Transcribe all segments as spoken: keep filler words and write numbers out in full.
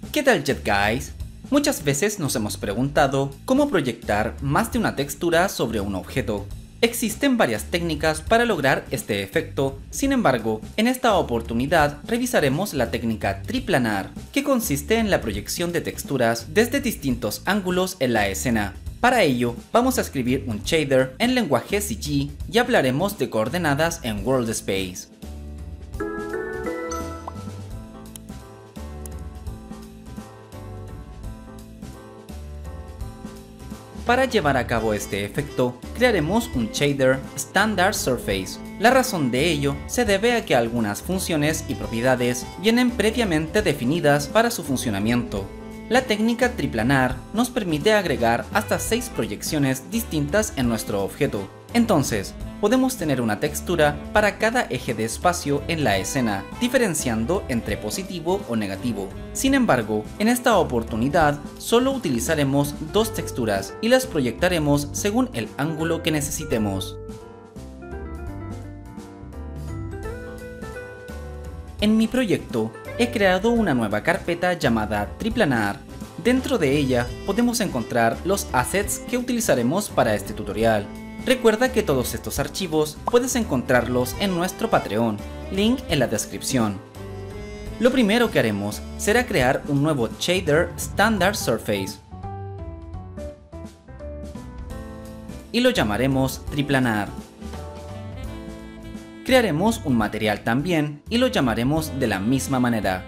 ¿Qué tal, Jet Guys? Muchas veces nos hemos preguntado cómo proyectar más de una textura sobre un objeto. Existen varias técnicas para lograr este efecto, sin embargo, en esta oportunidad revisaremos la técnica triplanar, que consiste en la proyección de texturas desde distintos ángulos en la escena. Para ello, vamos a escribir un shader en lenguaje C G y hablaremos de coordenadas en World Space. Para llevar a cabo este efecto, crearemos un shader Standard Surface. La razón de ello se debe a que algunas funciones y propiedades vienen previamente definidas para su funcionamiento. La técnica triplanar nos permite agregar hasta seis proyecciones distintas en nuestro objeto. Entonces, podemos tener una textura para cada eje de espacio en la escena, diferenciando entre positivo o negativo. Sin embargo, en esta oportunidad solo utilizaremos dos texturas y las proyectaremos según el ángulo que necesitemos. En mi proyecto, he creado una nueva carpeta llamada Triplanar. Dentro de ella podemos encontrar los assets que utilizaremos para este tutorial. Recuerda que todos estos archivos puedes encontrarlos en nuestro Patreon, link en la descripción. Lo primero que haremos será crear un nuevo shader Standard Surface y lo llamaremos Triplanar. Crearemos un material también y lo llamaremos de la misma manera.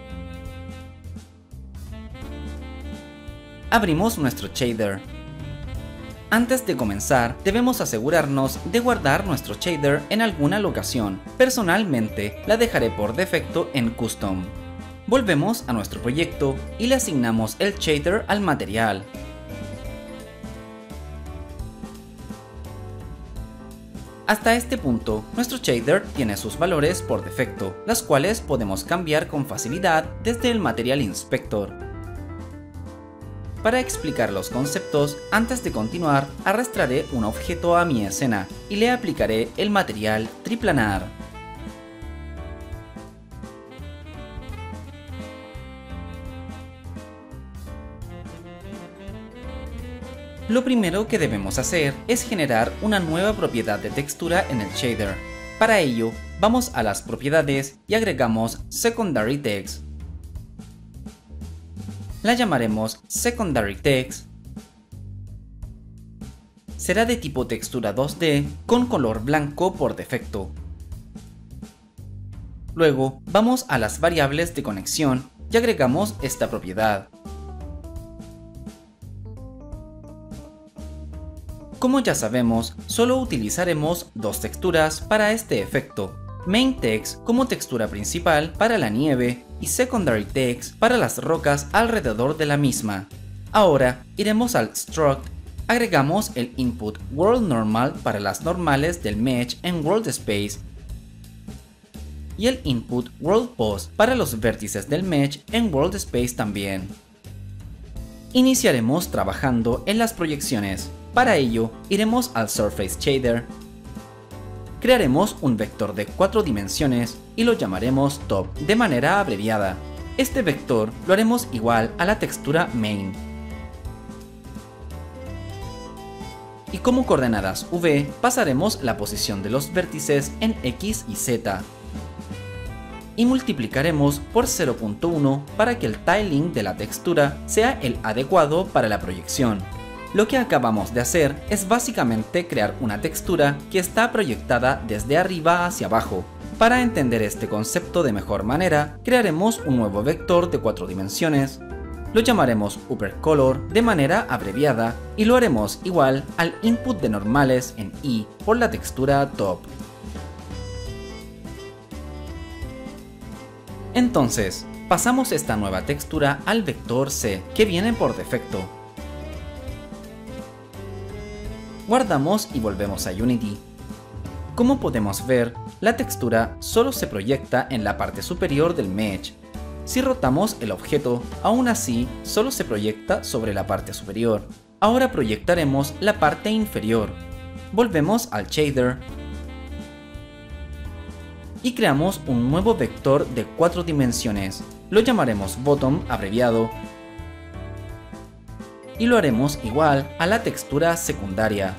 Abrimos nuestro shader. Antes de comenzar, debemos asegurarnos de guardar nuestro shader en alguna locación. Personalmente, la dejaré por defecto en Custom. Volvemos a nuestro proyecto y le asignamos el shader al material. Hasta este punto, nuestro shader tiene sus valores por defecto, las cuales podemos cambiar con facilidad desde el Material Inspector. Para explicar los conceptos, antes de continuar, arrastraré un objeto a mi escena y le aplicaré el material triplanar. Lo primero que debemos hacer es generar una nueva propiedad de textura en el shader. Para ello, vamos a las propiedades y agregamos Secondary Text. La llamaremos Secondary Text. Será de tipo textura dos D con color blanco por defecto. Luego, vamos a las variables de conexión y agregamos esta propiedad. Como ya sabemos, solo utilizaremos dos texturas para este efecto. Main Text como textura principal para la nieve y Secondary Text para las rocas alrededor de la misma. Ahora iremos al Struct, agregamos el input World Normal para las normales del mesh en World Space y el input World Post para los vértices del mesh en World Space también. Iniciaremos trabajando en las proyecciones. Para ello, iremos al Surface Shader. Crearemos un vector de cuatro dimensiones y lo llamaremos Top de manera abreviada. Este vector lo haremos igual a la textura Main. Y como coordenadas V, pasaremos la posición de los vértices en X y Z. Y multiplicaremos por cero punto uno para que el tiling de la textura sea el adecuado para la proyección. Lo que acabamos de hacer es básicamente crear una textura que está proyectada desde arriba hacia abajo. Para entender este concepto de mejor manera, crearemos un nuevo vector de cuatro dimensiones. Lo llamaremos Upper Color de manera abreviada y lo haremos igual al input de normales en Y por la textura Top. Entonces, pasamos esta nueva textura al vector C, que viene por defecto. Guardamos y volvemos a Unity. Como podemos ver, la textura solo se proyecta en la parte superior del mesh. Si rotamos el objeto, aún así solo se proyecta sobre la parte superior. Ahora proyectaremos la parte inferior. Volvemos al shader. y creamos un nuevo vector de cuatro dimensiones. Lo llamaremos bottom abreviado y lo haremos igual a la textura secundaria.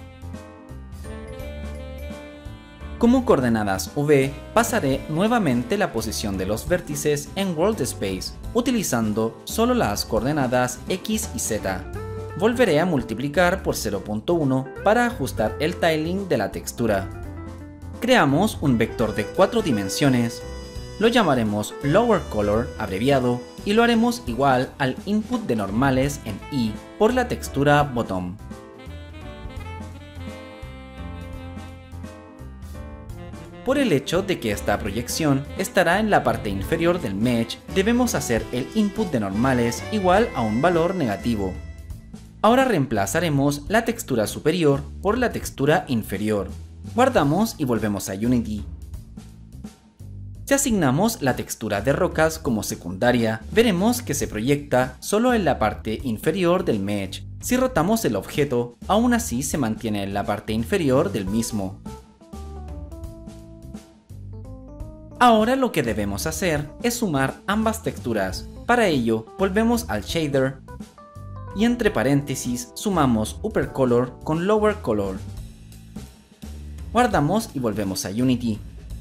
Como coordenadas V, pasaré nuevamente la posición de los vértices en World Space, utilizando solo las coordenadas X y Z. Volveré a multiplicar por cero punto uno para ajustar el tiling de la textura. Creamos un vector de cuatro dimensiones, lo llamaremos Lower Color abreviado y lo haremos igual al input de normales en Y por la textura Bottom. Por el hecho de que esta proyección estará en la parte inferior del mesh, debemos hacer el input de normales igual a un valor negativo. Ahora reemplazaremos la textura superior por la textura inferior. Guardamos y volvemos a Unity. Si asignamos la textura de rocas como secundaria, veremos que se proyecta solo en la parte inferior del mesh. Si rotamos el objeto, aún así se mantiene en la parte inferior del mismo. Ahora lo que debemos hacer es sumar ambas texturas. Para ello, volvemos al shader y entre paréntesis sumamos Upper Color con Lower Color. Guardamos y volvemos a Unity.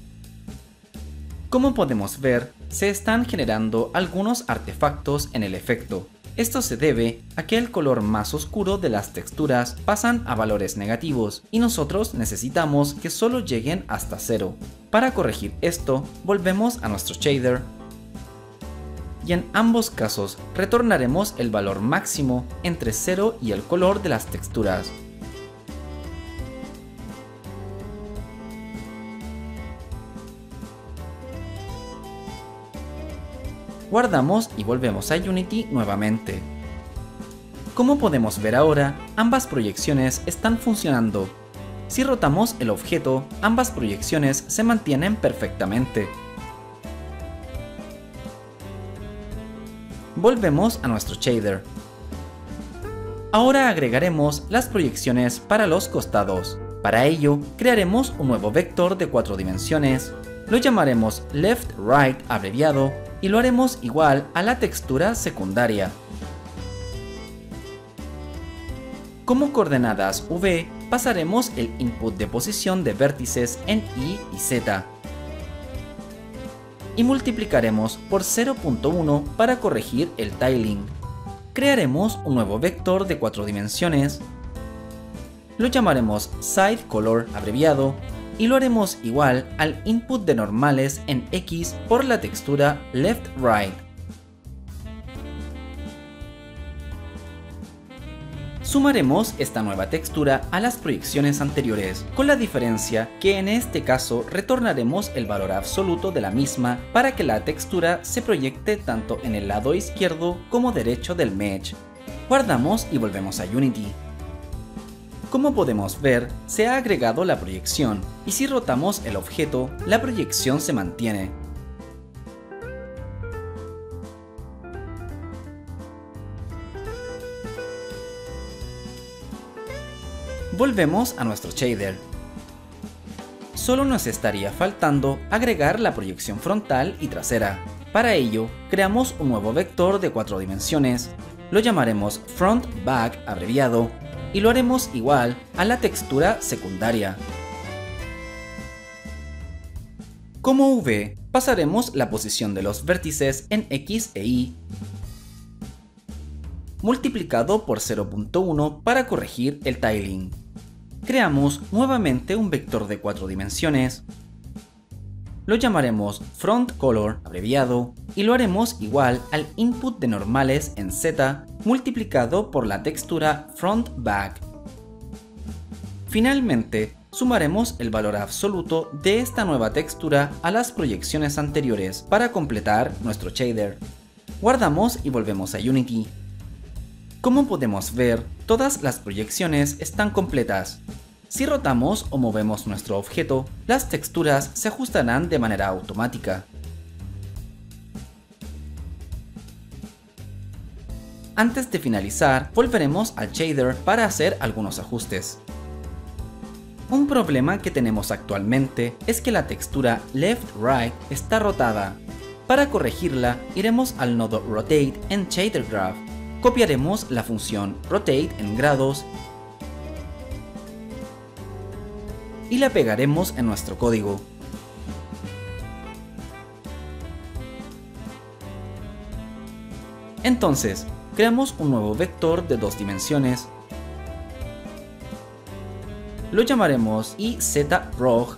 Como podemos ver, se están generando algunos artefactos en el efecto. Esto se debe a que el color más oscuro de las texturas pasan a valores negativos y nosotros necesitamos que solo lleguen hasta cero. Para corregir esto, volvemos a nuestro shader y en ambos casos retornaremos el valor máximo entre cero y el color de las texturas. Guardamos y volvemos a Unity nuevamente. Como podemos ver ahora, ambas proyecciones están funcionando. Si rotamos el objeto, ambas proyecciones se mantienen perfectamente. Volvemos a nuestro shader. Ahora agregaremos las proyecciones para los costados. Para ello, crearemos un nuevo vector de cuatro dimensiones. Lo llamaremos Left Right abreviado y lo haremos igual a la textura secundaria. Como coordenadas V, pasaremos el input de posición de vértices en Y y Z y multiplicaremos por cero punto uno para corregir el tiling. Crearemos un nuevo vector de cuatro dimensiones, lo llamaremos Side Color abreviado y lo haremos igual al input de normales en X por la textura Left Right. Sumaremos esta nueva textura a las proyecciones anteriores, con la diferencia que en este caso retornaremos el valor absoluto de la misma para que la textura se proyecte tanto en el lado izquierdo como derecho del mesh. Guardamos y volvemos a Unity. Como podemos ver, se ha agregado la proyección, y si rotamos el objeto, la proyección se mantiene. Volvemos a nuestro shader. Solo nos estaría faltando agregar la proyección frontal y trasera. Para ello, creamos un nuevo vector de cuatro dimensiones, lo llamaremos Front Back abreviado, y lo haremos igual a la textura secundaria. Como V, pasaremos la posición de los vértices en X e Y, multiplicado por cero punto uno para corregir el tiling. Creamos nuevamente un vector de cuatro dimensiones, lo llamaremos Front Color abreviado y lo haremos igual al input de normales en Z multiplicado por la textura Front Back. Finalmente, sumaremos el valor absoluto de esta nueva textura a las proyecciones anteriores para completar nuestro shader. Guardamos y volvemos a Unity. Como podemos ver, todas las proyecciones están completas. Si rotamos o movemos nuestro objeto, las texturas se ajustarán de manera automática. Antes de finalizar, volveremos al shader para hacer algunos ajustes. Un problema que tenemos actualmente es que la textura left-right está rotada. Para corregirla, iremos al nodo Rotate en Shader Graph. Copiaremos la función Rotate en grados y la pegaremos en nuestro código. Entonces, creamos un nuevo vector de dos dimensiones. Lo llamaremos izprog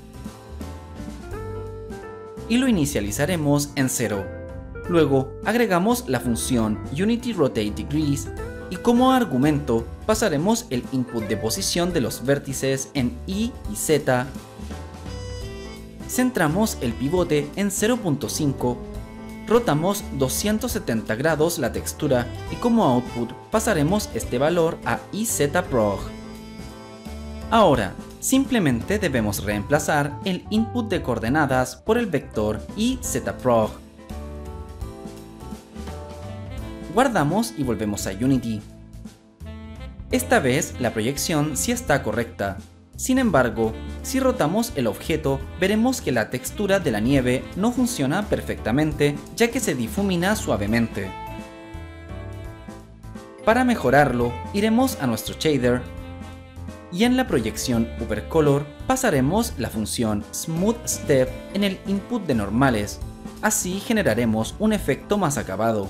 y lo inicializaremos en cero. Luego agregamos la función UnityRotateDegrees y como argumento pasaremos el input de posición de los vértices en Y y Z. Centramos el pivote en cero punto cinco. Rotamos doscientos setenta grados la textura y como output pasaremos este valor a izprog. Ahora, simplemente debemos reemplazar el input de coordenadas por el vector izprog. Guardamos y volvemos a Unity. Esta vez la proyección sí está correcta. Sin embargo, si rotamos el objeto, veremos que la textura de la nieve no funciona perfectamente, ya que se difumina suavemente. Para mejorarlo, iremos a nuestro shader y en la proyección Overcolor pasaremos la función SmoothStep en el input de normales. Así generaremos un efecto más acabado.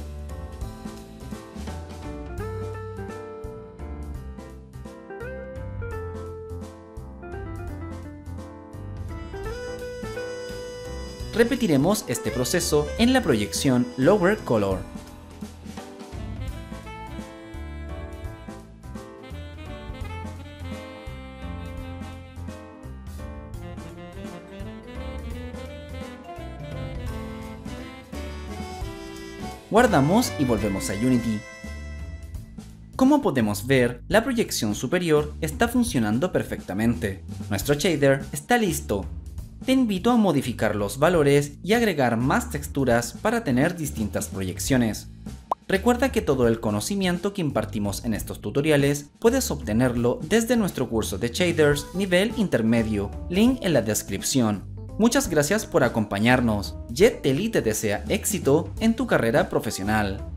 Repetiremos este proceso en la proyección Lower Color. Guardamos y volvemos a Unity. Como podemos ver, la proyección superior está funcionando perfectamente. Nuestro shader está listo. Te invito a modificar los valores y agregar más texturas para tener distintas proyecciones. Recuerda que todo el conocimiento que impartimos en estos tutoriales puedes obtenerlo desde nuestro curso de shaders nivel intermedio, link en la descripción. Muchas gracias por acompañarnos. JetDaily te desea éxito en tu carrera profesional.